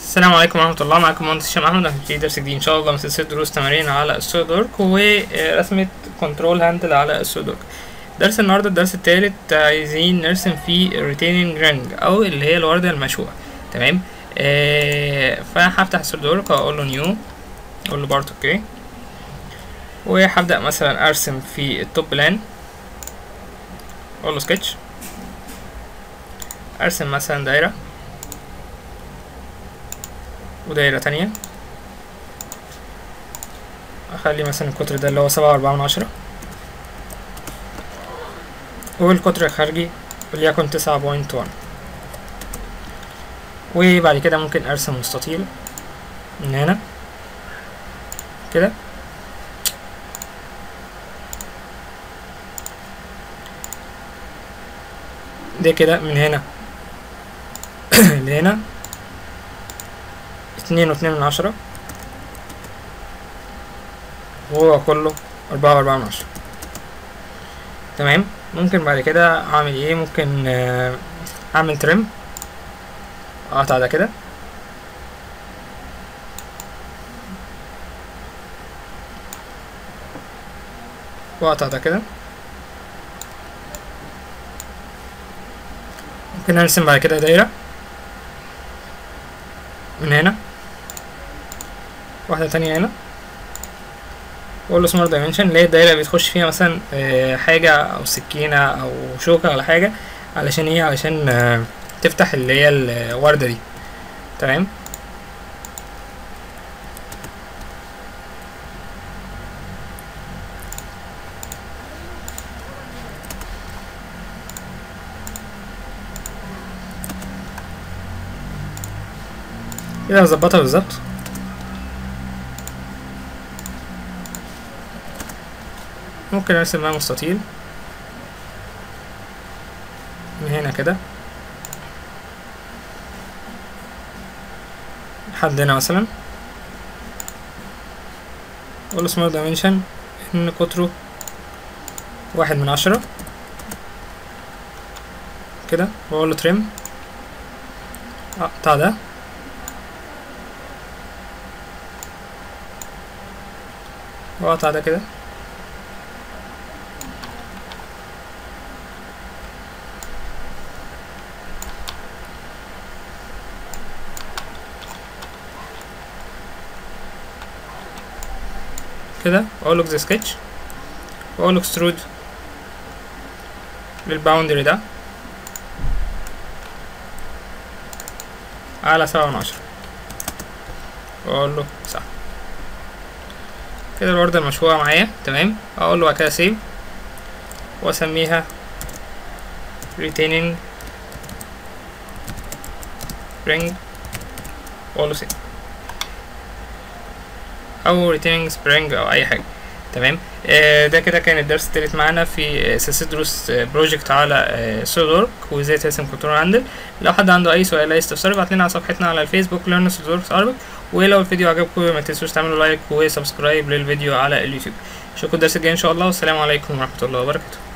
السلام عليكم ورحمة الله. معكم مهندس هشام أحمد. هنبتدي درس جديد إن شاء الله من سلسلة دروس تمارين على السوليد ورك ورسمة كنترول هاندل على السوليد ورك. درس النهاردة الدرس التالت، عايزين نرسم فيه ريتيننج رينج أو اللي هي الوردة المشوقة. تمام. فهفتح السوليد ورك وأقول له نيو، أقول له بارت أوكي، وهبدأ مثلا أرسم في التوب بلان، أقول له سكتش، أرسم مثلا دايرة ودايرة تانية، اخلي مثلا القطر ده اللي هو 7.4، والقطر الخارجي وليكن 9.1. وبعد كده ممكن ارسم مستطيل من هنا كده، ده كده من هنا لهنا 2.2، وهو كله 4.4. تمام. ممكن بعد كده اعمل ايه؟ ممكن اعمل ترم، اقطع ده كده، واقطع ده كده. ممكن ارسم بعد كده دايرة من هنا، واحدة تانية هنا، واقول له سمارت دايمنشن، اللي هي الدايره بتخش فيها مثلا حاجه او سكينه او شوكه ولا حاجه، علشان ايه؟ علشان تفتح اللي هي الورده دي. تمام. كده هظبطها بالظبط. ممكن ارسم بقى مستطيل من هنا كده لحد هنا مثلا، اقول له سمارت دايمنشن ان قطره 1/10 كده، واقول له تريم، اقطع ده واقطع ده كده، كده، واقول له سكتش، واقول له اكسترود للباوندري ده على 7/10، واقول له صح. كده الوردة المشهورة معايا. تمام. اقول له بعد كده سيف، واسميها retaining ring، واقول له سيف، او retaining spring او اي حاجة. تمام. ده كده كان الدرس التالت معانا في سلسلة دروس بروجكت على سوليد ورك وازاي ترسم كنترول هاندل. لو حد عنده اي سؤال اي استفسار ابعت لنا على صفحتنا على الفيسبوك ليرن سوليد ورك عربي. ولو الفيديو عجبكم ما تنسوش تعملوا لايك وسبسكرايب للفيديو على اليوتيوب. اشوفكم الدرس الجاي ان شاء الله، والسلام عليكم ورحمة الله وبركاته.